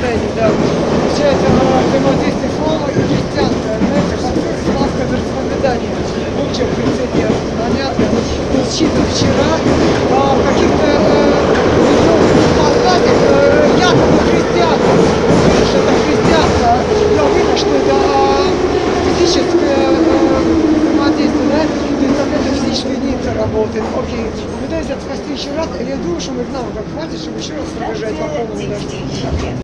тренинг, да. Получается, взаимодействие слова и христианства. Знаете, славка вероисповедания. Общий прецедент. Понятно. Считан вчера в каких-то подкастах якобы христианство. Видишь, это христианство. Я видно, что это физическое взаимодействие, да? То есть какая-то физическая единица работает. Окей. Пытаюсь это спасти еще раз. Я думаю, что мы к нам как хватит, чтобы еще раз пробежать по полному дождю.